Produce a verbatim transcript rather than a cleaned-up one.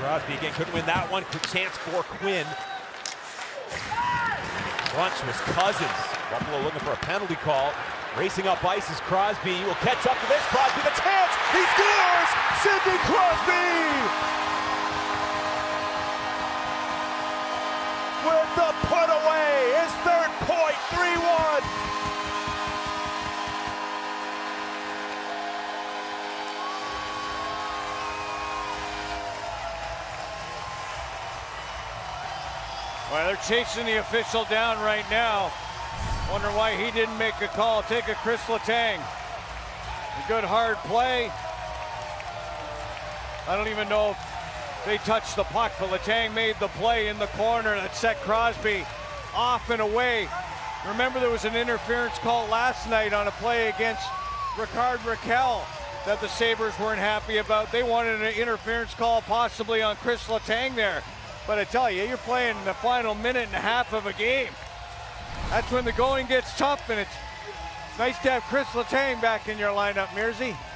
Crosby again couldn't win that one. Quick chance for Quinn. Bunch was Cousins. Buffalo looking for a penalty call. Racing up ice is Crosby. He will catch up to this. Crosby, the chance. He scores! Sidney Crosby! With the put away, his third point, three one. Well, they're chasing the official down right now. Wonder why he didn't make a call. Take a Chris Letang. A good hard play. I don't even know if they touched the puck, but Letang made the play in the corner that set Crosby off and away. Remember, there was an interference call last night on a play against Ricard Raquel that the Sabres weren't happy about. They wanted an interference call possibly on Chris Letang there. But I tell you, you're playing the final minute and a half of a game. That's when the going gets tough, and it's nice to have Chris Letang back in your lineup, Mearsy.